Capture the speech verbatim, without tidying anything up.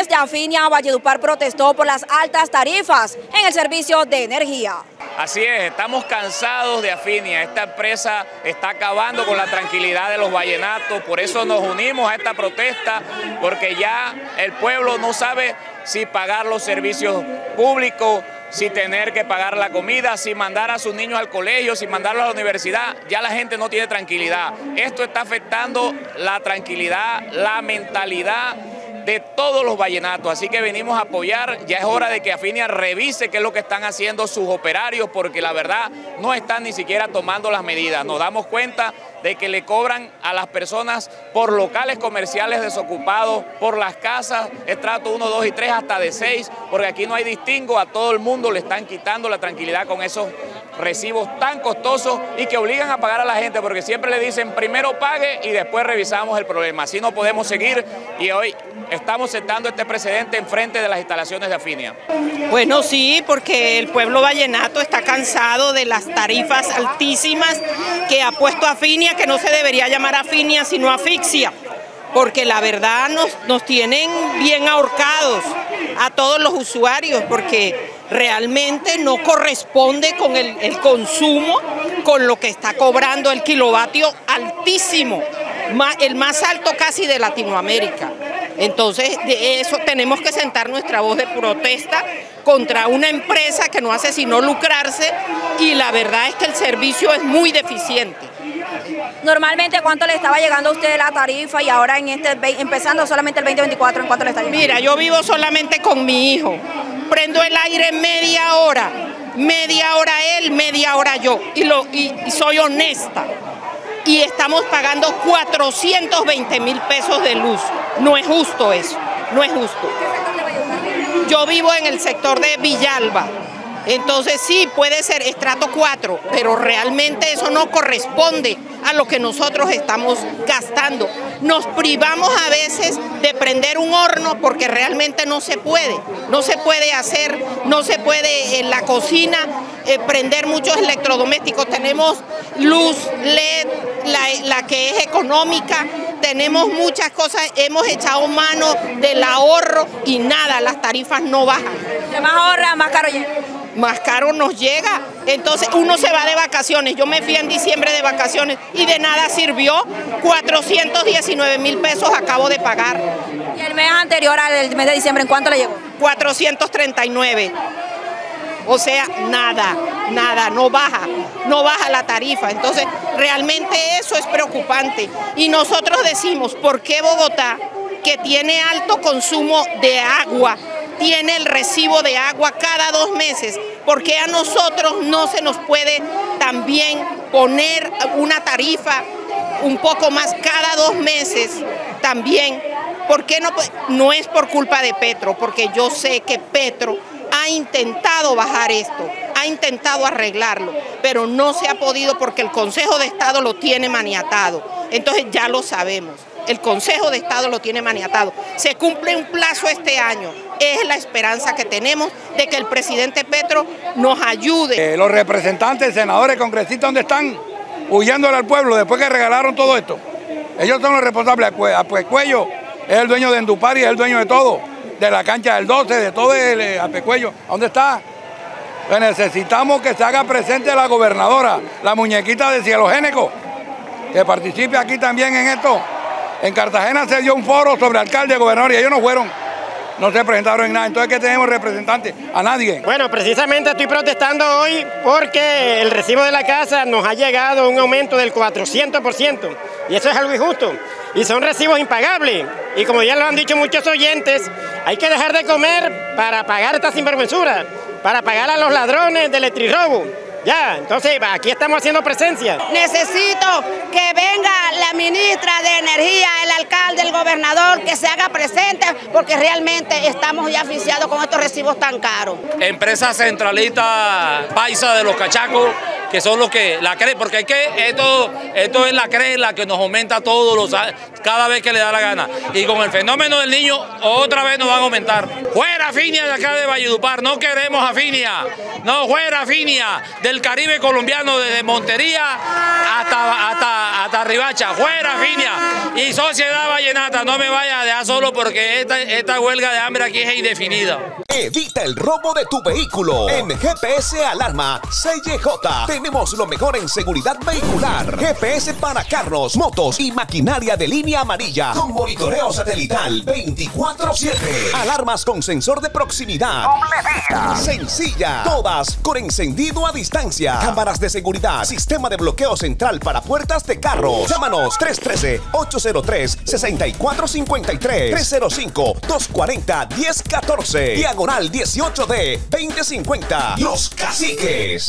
Desde Afinia, Valledupar protestó por las altas tarifas en el servicio de energía. Así es, estamos cansados de Afinia. Esta empresa está acabando con la tranquilidad de los vallenatos, por eso nos unimos a esta protesta, porque ya el pueblo no sabe si pagar los servicios públicos, si tener que pagar la comida, si mandar a sus niños al colegio, si mandarlos a la universidad. Ya la gente no tiene tranquilidad. Esto está afectando la tranquilidad, la mentalidad de todos los vallenatos, así que venimos a apoyar. Ya es hora de que Afinia revise qué es lo que están haciendo sus operarios, porque la verdad no están ni siquiera tomando las medidas. Nos damos cuenta de que le cobran a las personas por locales comerciales desocupados, por las casas, estrato uno, dos y tres, hasta de seis, porque aquí no hay distingo, a todo el mundo le están quitando la tranquilidad con esos recibos tan costosos y que obligan a pagar a la gente, porque siempre le dicen primero pague y después revisamos el problema. Así no podemos seguir y hoy estamos sentando este precedente en frente de las instalaciones de Afinia. Bueno, sí, porque el pueblo vallenato está cansado de las tarifas altísimas que ha puesto Afinia, que no se debería llamar Afinia sino asfixia, porque la verdad nos, nos tienen bien ahorcados a todos los usuarios, porque realmente no corresponde con el, el consumo, con lo que está cobrando el kilovatio altísimo, el más alto casi de Latinoamérica. Entonces, de eso tenemos que sentar nuestra voz de protesta contra una empresa que no hace sino lucrarse, y la verdad es que el servicio es muy deficiente. Normalmente, ¿cuánto le estaba llegando a usted la tarifa y ahora en este empezando solamente el veinte veinticuatro, en cuánto le está llegando? Mira, yo vivo solamente con mi hijo. Prendo el aire media hora, media hora él, media hora yo, y, lo, y, y soy honesta. Y estamos pagando cuatrocientos veinte mil pesos de luz. No es justo eso, no es justo. Yo vivo en el sector de Villalba. Entonces sí, puede ser estrato cuatro, pero realmente eso no corresponde a lo que nosotros estamos gastando. Nos privamos a veces de prender un horno porque realmente no se puede. No se puede hacer, no se puede en la cocina eh, prender muchos electrodomésticos. Tenemos luz L E D, la, la que es económica, tenemos muchas cosas, hemos echado mano del ahorro y nada, las tarifas no bajan. Más ahorra, más caro llega. Más caro nos llega, entonces uno se va de vacaciones. Yo me fui en diciembre de vacaciones y de nada sirvió. Cuatrocientos diecinueve mil pesos acabo de pagar. ¿Y el mes anterior al mes de diciembre en cuánto le llegó? cuatrocientos treinta y nueve. O sea, nada, nada, no baja, no baja la tarifa. Entonces, realmente eso es preocupante. Y nosotros decimos, ¿por qué Bogotá, que tiene alto consumo de agua, tiene el recibo de agua cada dos meses? ¿Por qué a nosotros no se nos puede también poner una tarifa un poco más cada dos meses también? ¿Por qué no? No es por culpa de Petro, porque yo sé que Petro ha intentado bajar esto, ha intentado arreglarlo, pero no se ha podido porque el Consejo de Estado lo tiene maniatado. Entonces ya lo sabemos. El Consejo de Estado lo tiene maniatado. Se cumple un plazo este año. Es la esperanza que tenemos de que el presidente Petro nos ayude. Eh, los representantes, senadores, congresistas, ¿dónde están? Huyéndole al pueblo después que regalaron todo esto. Ellos son los responsables. Apecuello es el dueño de Endupar y es el dueño de todo. De la cancha del doce, de todo el Apecuello. ¿Dónde está? Pues necesitamos que se haga presente la gobernadora, la muñequita de Cielo Géneco, que participe aquí también en esto. En Cartagena se dio un foro sobre alcalde, gobernador, y ellos no fueron, no se presentaron en nada. Entonces, ¿qué tenemos representantes? A nadie. Bueno, precisamente estoy protestando hoy porque el recibo de la casa nos ha llegado un aumento del cuatrocientos por ciento, y eso es algo injusto, y son recibos impagables. Y como ya lo han dicho muchos oyentes, hay que dejar de comer para pagar esta sinvergüenzura, para pagar a los ladrones del electrirrobo. Ya, entonces aquí estamos haciendo presencia. Necesito que venga la ministra de Energía, el alcalde, el gobernador, que se haga presente, porque realmente estamos ya asfixiados con estos recibos tan caros. Empresa centralista paisa de los cachacos, que son los que la creen, porque hay que, esto, esto es la cree la que nos aumenta todos los cada vez que le da la gana. Y con el fenómeno del niño, otra vez nos van a aumentar. Fuera Afinia de acá de Valledupar, no queremos Afinia, no, fuera Afinia del Caribe colombiano, desde Montería hasta, hasta hasta Ribacha, fuera Finia y Sociedad Vallenata, no me vaya a dejar solo porque esta, esta huelga de hambre aquí es indefinida. Evita el robo de tu vehículo. En G P S Alarma C Y J tenemos lo mejor en seguridad vehicular. G P S para carros, motos y maquinaria de línea amarilla con monitoreo satelital veinticuatro siete. Alarmas con sensor de proximidad. Sencilla. Todas con encendido a distancia. Cámaras de seguridad. Sistema de bloqueo central para puertas de carros. Llámanos tres uno tres, ocho cero tres, seis cuatro cinco tres, tres cero cinco, dos cuatro cero, uno cero uno cuatro, diagonal dieciocho D veinte cincuenta. Los Caciques.